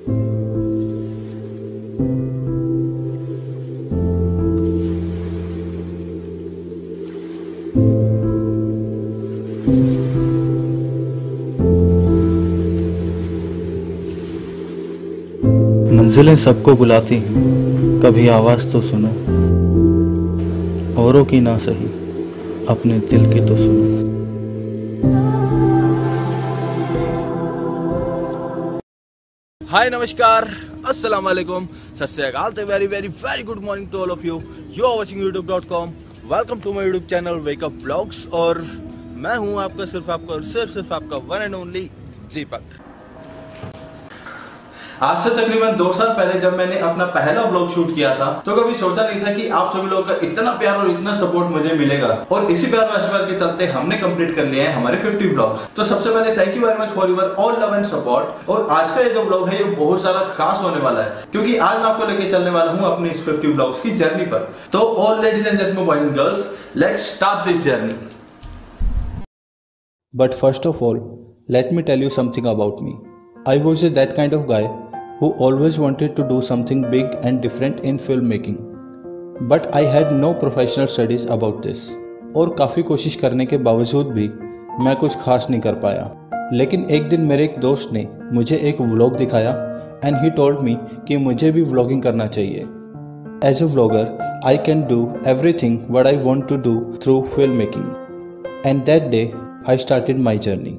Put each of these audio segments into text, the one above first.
मंजिलें सबको बुलाती हैं, कभी आवाज़ तो सुनो, औरों की ना सही अपने दिल की तो सुनो। हाय, नमस्कार, अस्सलाम वालेकुम, सत श्री अकाल, very very very good morning to all of you. You are watching youtube.com। Welcome to my YouTube channel wake up vlogs. और मैं हूं आपका सिर्फ आपका वन एंड ओनली दीपक। आज से तकरीबन 2 साल पहले जब मैंने अपना पहला व्लॉग शूट किया था तो कभी सोचा नहीं था कि आप सभी लोगों का इतना प्यार और इतना सपोर्ट मुझे मिलेगा। और इसी प्यार और आशीर्वाद के चलते हमने कंप्लीट कर लिए हैं हमारे 50 व्लॉग्स। तो सबसे पहले thank you very much for your all love and support. और आज का ये जो व्लॉग है ये बहुत सारा खास होने वाला है, क्योंकि आज मैं आपको लेके चलने वाला हूँ अपनी इस 50 व्लॉग्स की जर्नी पर। तो all ladies and gentleman, boys and girls, let's start this journey. But first of all, let me tell you something about me. I was that kind of guy who always wanted to do something big and different in filmmaking. But I had no professional studies about this. और काफ़ी कोशिश करने के बावजूद भी मैं कुछ खास नहीं कर पाया। लेकिन एक दिन मेरे एक दोस्त ने मुझे एक व्लॉग दिखाया एंड ही टोल्ड मी कि मुझे भी व्लॉगिंग करना चाहिए। As a vlogger I can do everything what I want to do through film making. And that day I started my journey.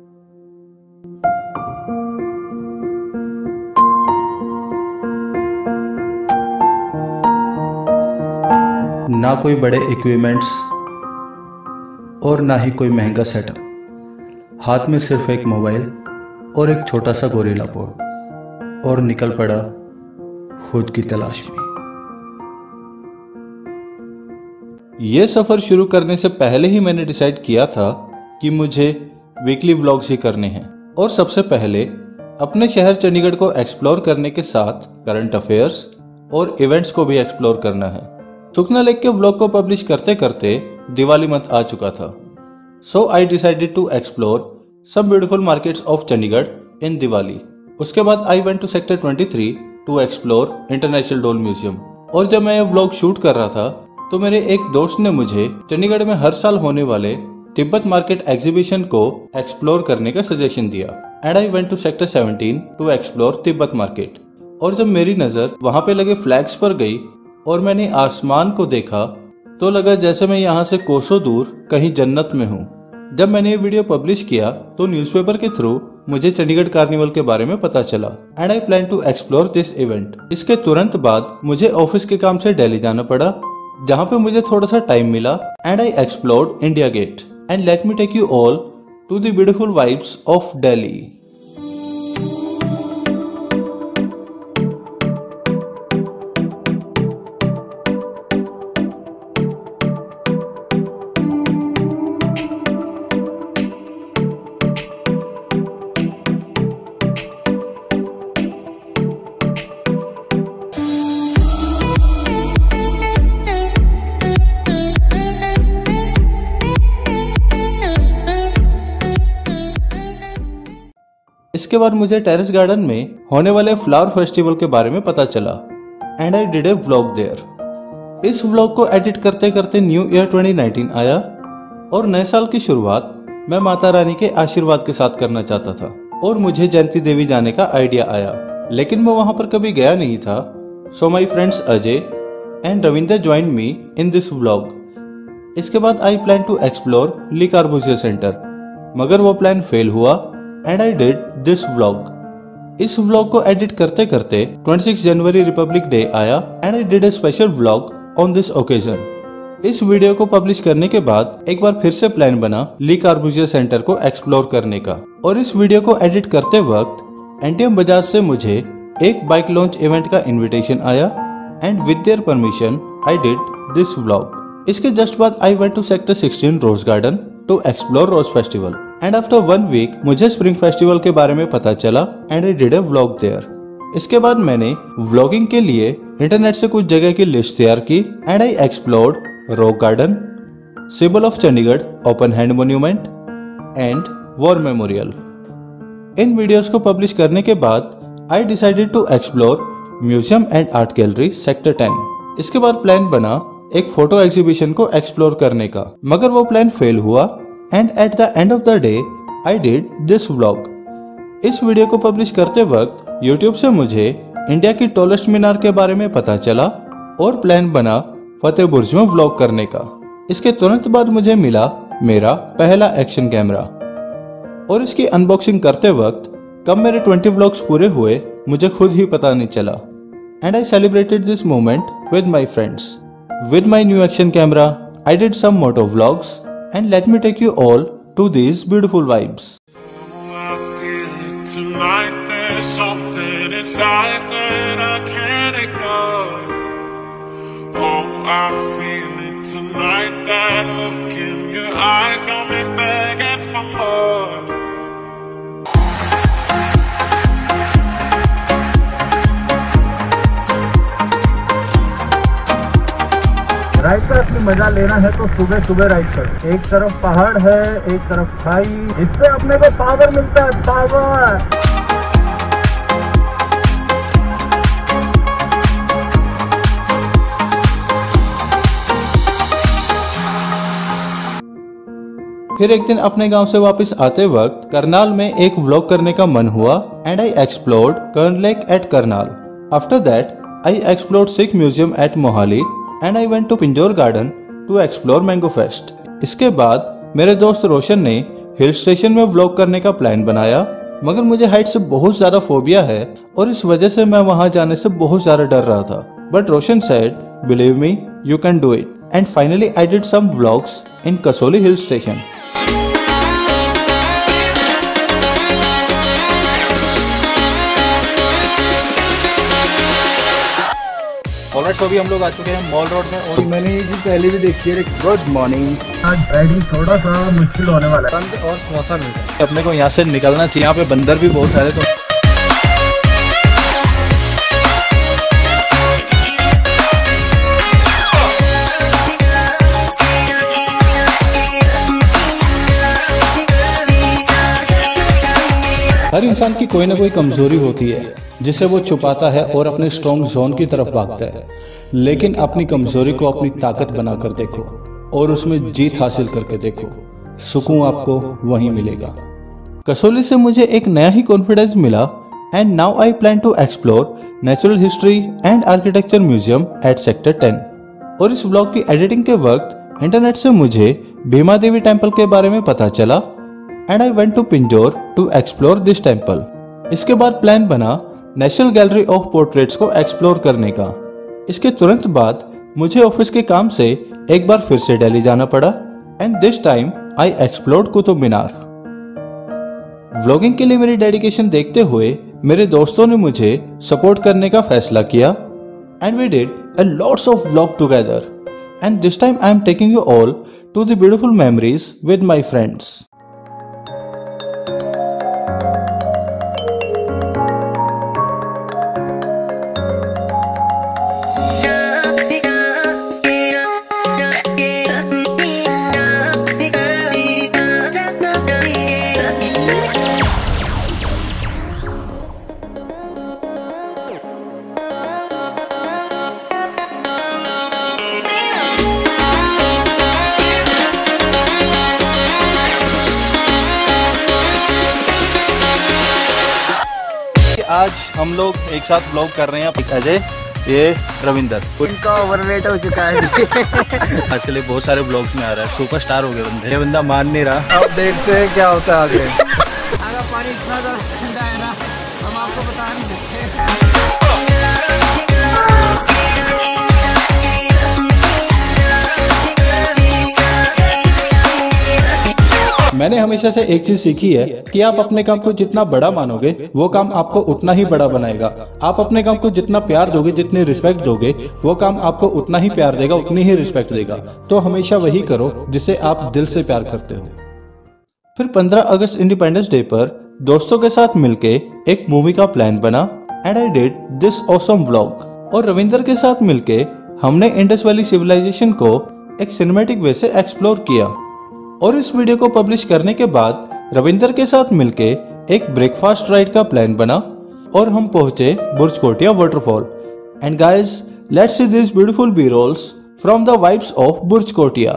ना कोई बड़े इक्विपमेंट्स और ना ही कोई महंगा सेटअप, हाथ में सिर्फ एक मोबाइल और एक छोटा सा गोरिल्ला बोर्ड, और निकल पड़ा खुद की तलाश में। ये सफ़र शुरू करने से पहले ही मैंने डिसाइड किया था कि मुझे वीकली व्लॉग्स ही करने हैं। और सबसे पहले अपने शहर चंडीगढ़ को एक्सप्लोर करने के साथ करंट अफेयर्स और इवेंट्स को भी एक्सप्लोर करना है। सुखना लेक के व्लॉग को पब्लिश करते करते दिवाली मंथ आ चुका था। So I decided to explore some beautiful markets of Chandigarh in Diwali. उसके बाद I went to sector 23 to explore international doll museum. और जब मैं ये व्लॉग शूट कर रहा था तो मेरे एक दोस्त ने मुझे चंडीगढ़ में हर साल होने वाले तिब्बत मार्केट एग्जीबिशन को एक्सप्लोर करने का सजेशन दिया। And I went to sector 17 to explore Tibet market. और जब मेरी नज़र वहाँ पे लगे फ्लैग्स पर गई और मैंने आसमान को देखा तो लगा जैसे मैं यहाँ से कोसों दूर कहीं जन्नत में हूँ। जब मैंने ये वीडियो पब्लिश किया तो न्यूज़पेपर के थ्रू मुझे चंडीगढ़ कार्निवल के बारे में पता चला। And I plan to explore this event. इसके तुरंत बाद मुझे ऑफिस के काम से दिल्ली जाना पड़ा, जहाँ पे मुझे थोड़ा सा टाइम मिला। And I explored India Gate. And let me take you all to the beautiful vibes of Delhi. इसके बाद मुझे टेरेस गार्डन में होने वाले फ्लावर फेस्टिवल के बारे में पता चला। And I did a vlog there. इस व्लॉग को एडिट करते करते न्यू ईयर 2019 आया और नए साल की शुरुआत मैं माता रानी के आशीर्वाद के साथ करना चाहता था। और मुझे जयंती देवी जाने का आइडिया आया, लेकिन मैं वहां पर कभी गया नहीं था। So my friends Ajay and Ravinder join me in this vlog. इसके बाद I plan to explore Le Corbusier centre, मगर वो प्लान फेल हुआ। And I did this vlog. इस व्लॉग को एडिट करते करते 26 जनवरी रिपब्लिक डे आया। And I did a special vlog on this occasion. इस वीडियो को पब्लिश करने के बाद एक बार फिर से प्लान बना ली कार्बूजियर सेंटर को एक्सप्लोर करने का। और इस वीडियो को एडिट करते वक्त एनटीएम बजाज से मुझे एक बाइक लॉन्च इवेंट का इन्विटेशन आया। And with their permission I did this vlog. इसके जस्ट बाद I went to sector 16 rose garden to explore rose festival. And after 1 week मुझे स्प्रिंग फेस्टिवल के बारे में पता चला। And I did a vlog there. इसके बाद मैंने व्लॉगिंग के लिए इंटरनेट से कुछ जगह की लिस्ट तैयार की। And I explored rock garden, symbol of Chandigarh open hand monument and war memorial. इन वीडियोस को पब्लिश करने के बाद I decided to explore museum and art gallery sector 10। इसके बाद प्लान बना एक फोटो एग्जीबिशन को एक्सप्लोर करने का, मगर वो प्लान फेल हुआ and at the end of the day I did this vlog. इस वीडियो को पब्लिश करते वक्त यूट्यूब से मुझे इंडिया की टॉलेस्ट मीनार के बारे में पता चला और प्लान बना फतेह बुर्ज में व्लॉग करने का। इसके तुरंत बाद मुझे मिला मेरा पहला एक्शन कैमरा और इसकी अनबॉक्सिंग करते वक्त कब मेरे 20 व्लॉग्स पूरे हुए मुझे खुद ही पता नहीं चला। And I celebrated this moment with my friends. With my new action camera, I did some moto vlogs and let me take you all to these beautiful vibes. I feel it tonight, there's something inside that I can't ignore. Oh, I feel it tonight, that look in your eyes got me begging for more. Ride का अपनी मजा लेना है तो सुबह सुबह ride करो। एक तरफ पहाड़ है, एक तरफ खाई, इससे अपने को पावर मिलता है, पावर। फिर एक दिन अपने गांव से वापस आते वक्त करनाल में एक व्लॉग करने का मन हुआ and I explored Karn lake at Karnal. After that I explored Sikh museum at Mohali and I went to Pinjore garden to explore mango fest. इसके बाद मेरे दोस्त रोशन ने हिल स्टेशन में व्लॉग करने का प्लान बनाया, मगर मुझे हाइट से बहुत ज्यादा फोबिया है और इस वजह से मैं वहां जाने से बहुत ज्यादा डर रहा था। But Roshan said, believe me, you can do it. And finally I did some vlogs in Kasauli hill station. Alright, तो अभी हम लोग आ चुके हैं मॉल रोड में और मैंने ये चीज पहले भी देखी है। Good morning. आज राइडिंग थोड़ा सा मुश्किल होने वाला है। बंद और समोसा मिलता है। अपने को यहाँ से निकलना चाहिए। यहाँ पे बंदर भी बहुत सारे तो हर इंसान की कोई ना कोई कमजोरी होती है जिसे वो छुपाता है और अपने स्ट्रॉन्ग जोन की तरफ भागता है, लेकिन अपनी कमजोरी को अपनी ताकत बनाकर देखो और उसमें जीत हासिल करके देखो, सुकून आपको वहीं मिलेगा। कसौली से मुझे एक नया ही कॉन्फिडेंस मिला and now I plan to explore natural history and architecture museum at sector 10। और इस ब्लॉग की एडिटिंग के वक्त इंटरनेट से मुझे भीमा देवी टेम्पल के बारे में पता चला and I went to Pinjore to explore this temple. इसके बाद प्लान बना नेशनल गैलरी ऑफ पोर्ट्रेट्स को एक्सप्लोर करने का। इसके तुरंत बाद मुझे ऑफिस के काम से एक बार फिर से दिल्ली जाना पड़ा and this time I explored Qutub Minar. Vlogging के लिए मेरी डेडिकेशन देखते हुए मेरे दोस्तों ने मुझे सपोर्ट करने का फैसला किया and we did a lots of vlog together and this time I am taking you all to the beautiful memories with my friends. आज हम लोग एक साथ व्लॉग कर रहे हैं। अजय, ये रविंदर, इनका ओवरवेट हो चुका है। आजकल बहुत सारे व्लॉग्स में आ रहा है, सुपरस्टार हो गए बंदे। ये बंदा मान नहीं रहा। अब देखते हैं क्या होता है आगे। अगर पानी इतना ज़्यादा ठंडा है ना, हम आपको बता नहीं सकते। मैंने हमेशा से एक चीज सीखी है कि आप अपने काम को जितना बड़ा मानोगे वो काम आपको उतना ही बड़ा बनाएगा। आप अपने काम को जितना प्यार दोगे, जितनी रिस्पेक्ट दोगे, वो काम आपको उतना ही प्यार देगा, उतनी ही रिस्पेक्ट देगा। तो हमेशा वही करो जिसे आप दिल से प्यार करते हो। फिर 15 अगस्त इंडिपेंडेंस डे पर दोस्तों के साथ मिलके एक मूवी का प्लान बना and I did this awesome vlog. और रविंदर के साथ मिलके हमने इंडस वैली सिविलाइजेशन को एक सिनेमैटिक वे से एक्सप्लोर किया। और इस वीडियो को पब्लिश करने के बाद रविंदर के साथ मिलके एक ब्रेकफास्ट राइड का प्लान बना और हम पहुंचे Burj Kotia waterfall. And guys, let's see this beautiful B rolls from the vibes of Burj Kotia.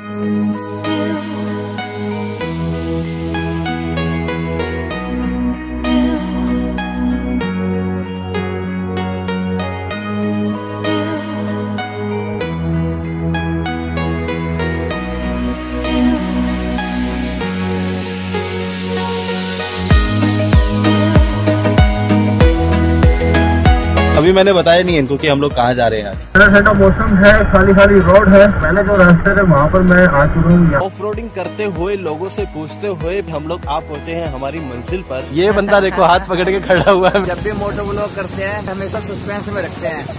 अभी मैंने बताया नहीं इनको कि हम लोग कहाँ जा रहे हैं। ठंडा मौसम है, खाली खाली रोड है। पहले जो रास्ते थे वहाँ पर मैं आ चुका हूँ। ऑफ रोडिंग करते हुए लोगों से पूछते हुए हम लोग आ पहुंचे हैं हमारी मंजिल पर। ये बंदा देखो हाथ पकड़ के खड़ा हुआ है। जब भी मोटो व्लॉग करते हैं हमेशा सस्पेंस में रखते हैं।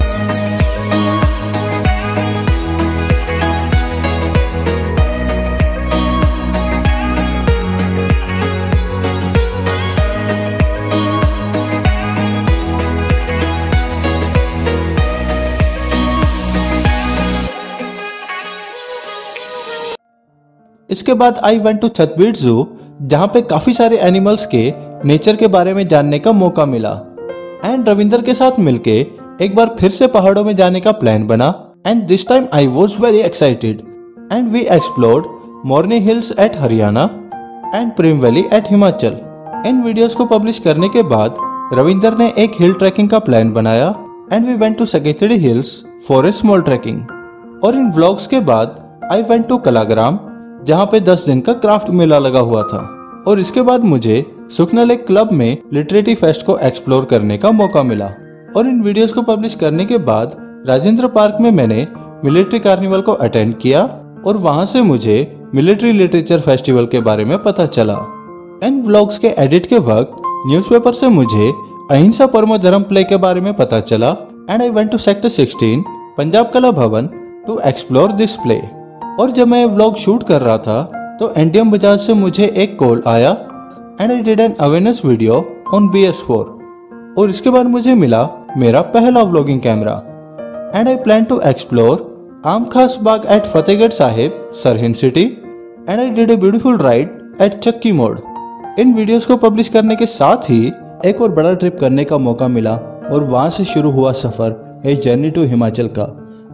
इसके बाद आई वेंट टू छतबीर जू, जहाँ पे काफी सारे एनिमल्स के नेचर के बारे में जानने का मौका मिला। एंड रविंदर के साथ मिलके एक बार फिर से पहाड़ों में जाने का प्लान बना। And this time I was very excited and we explored Morni hills at Haryana and Prem valley at Himachal. इन वीडियोस को पब्लिश करने के बाद रविंदर ने एक हिल ट्रैकिंग का प्लान बनाया and we went to Saketri hills for a small trekking. और इन व्लॉग्स के बाद आई वेंट टू कलाग्राम, जहाँ पे 10 दिन का क्राफ्ट मेला लगा हुआ था। और इसके बाद मुझे सुखना लेक क्लब में लिटरेरी फेस्ट को एक्सप्लोर करने का मौका मिला। और इन वीडियोस को पब्लिश करने के बाद राजेंद्र पार्क में मैंने मिलिट्री कार्निवल को अटेंड किया और वहां से मुझे मिलिट्री लिटरेचर फेस्टिवल के बारे में पता चला। इन व्लॉग्स के एडिट के वक्त न्यूज़पेपर से मुझे अहिंसा परमो धर्म प्ले के बारे में पता चला and I went to sector 16 Punjab Kala Bhavan to explore this play. और जब मैं व्लॉग शूट कर रहा था तो एनटीएम बजाज से मुझे एक कॉल आया and I did an awareness video on BS4। और इसके बाद मुझे मिला मेरा पहला vlogging camera and I plan to explore Aam Khas Bagh at Fatehgarh Sahib Sirhind city and I did a beautiful ride at Chakki Mod. In videos को पब्लिश करने के साथ ही एक और बड़ा ट्रिप करने का मौका मिला और वहां से शुरू हुआ सफर ए जर्नी टू हिमाचल का।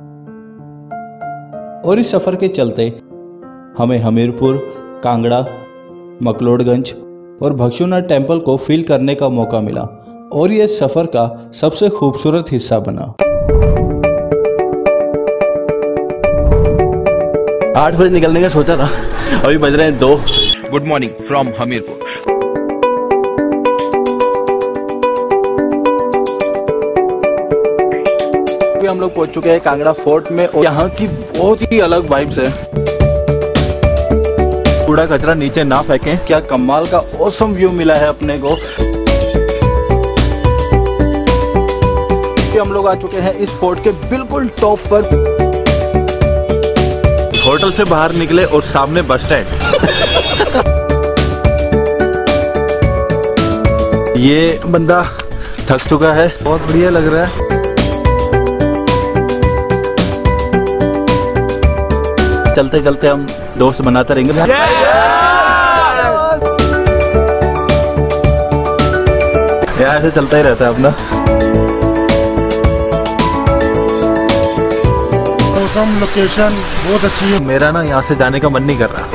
और इस सफर के चलते हमें हमीरपुर, कांगड़ा, मकलोडगंज और भक्षुनाथ टेम्पल को फील करने का मौका मिला और ये सफर का सबसे खूबसूरत हिस्सा बना। 8 बजे निकलने का सोचा था, अभी बज रहे हैं 2। Good morning from Hamirpur. हम लोग पहुंच चुके हैं कांगड़ा फोर्ट में और यहाँ की बहुत ही अलग वाइब्स है। कूड़ा कचरा नीचे ना फेंकें। क्या कमाल का ऑसम व्यू मिला है अपने को। हम लोग आ चुके हैं इस फोर्ट के बिल्कुल टॉप पर। होटल से बाहर निकले और सामने बस स्टैंड। ये बंदा थक चुका है, बहुत बढ़िया लग रहा है। चलते चलते हम दोस्त बनाते रहेंगे। यार ऐसे चलता ही रहता है अपना। मौसम, लोकेशन बहुत अच्छी है। मेरा ना यहाँ से जाने का मन नहीं कर रहा।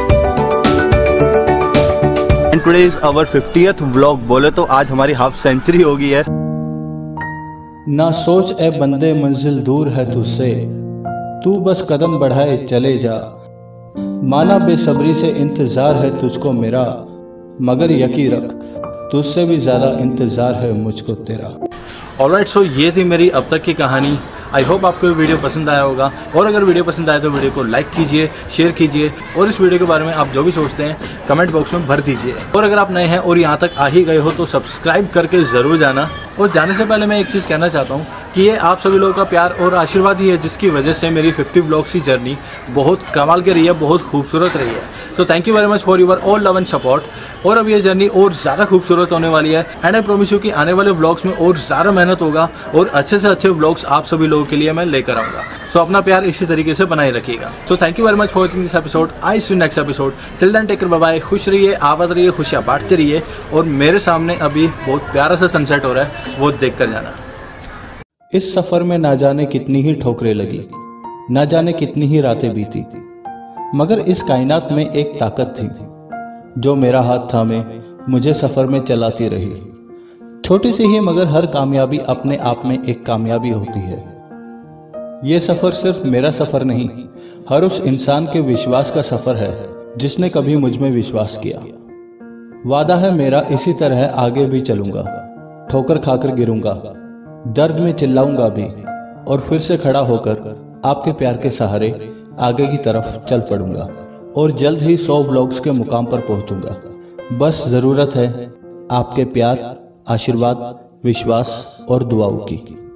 And today is our 50th vlog. बोले तो आज हमारी हाफ सेंचुरी हो गई है। ना सोच ए बंदे मंजिल दूर है तुझसे, तू बस कदम बढ़ाए चले जा। माना बेसब्री से इंतजार है तुझको मेरा, मगर यकीन रख तुझसे भी ज्यादा इंतजार है मुझको तेरा। ऑलराइट, सो ये थी मेरी अब तक की कहानी। आई होप आपको वीडियो पसंद आया होगा और अगर वीडियो पसंद आया तो वीडियो को लाइक कीजिए, शेयर कीजिए और इस वीडियो के बारे में आप जो भी सोचते हैं कमेंट बॉक्स में भर दीजिए। और अगर आप नए हैं और यहाँ तक आ ही गए हो तो सब्सक्राइब करके ज़रूर जाना। और जाने से पहले मैं एक चीज़ कहना चाहता हूँ कि ये आप सभी लोगों का प्यार और आशीर्वाद ही है जिसकी वजह से मेरी 50 व्लॉग्स की जर्नी बहुत कमाल की रही है, बहुत खूबसूरत रही है। So thank you very much for your all love and support. और अब ये जर्नी और ज़्यादा खूबसूरत होने वाली है एंड आई प्रॉमिस यू कि आने वाले व्लॉग्स में और ज़्यादा मेहनत होगा और अच्छे से अच्छे व्लॉग्स आप सभी लोगों के लिए मैं लेकर आऊँगा। सो अपना प्यार इसी तरीके से बनाए रखिएगा। So thank you very much for watching this episode. I see you next episode. Till then take care, bye bye. खुश रहिए, आबाद रहिए, खुशियाँ बांटते रहिए। और मेरे सामने अभी बहुत प्यारा सा सनसेट हो रहा है, वो देख कर जाना। इस सफ़र में ना जाने कितनी ही ठोकरें लगी, ना जाने कितनी ही रातें बीती, मगर इस कायनात में एक ताकत थी जो मेरा हाथ थामे मुझे सफ़र में चलाती रही। छोटी सी ही मगर हर कामयाबी अपने आप में एक कामयाबी होती है। ये सफ़र सिर्फ मेरा सफ़र नहीं, हर उस इंसान के विश्वास का सफ़र है जिसने कभी मुझ में विश्वास किया। वादा है मेरा इसी तरह आगे भी चलूँगा, ठोकर खाकर गिरूँगा, दर्द में चिल्लाऊंगा भी और फिर से खड़ा होकर आपके प्यार के सहारे आगे की तरफ चल पड़ूंगा और जल्द ही 100 व्लॉग्स के मुकाम पर पहुंचूंगा। बस ज़रूरत है आपके प्यार, आशीर्वाद, विश्वास और दुआओं की।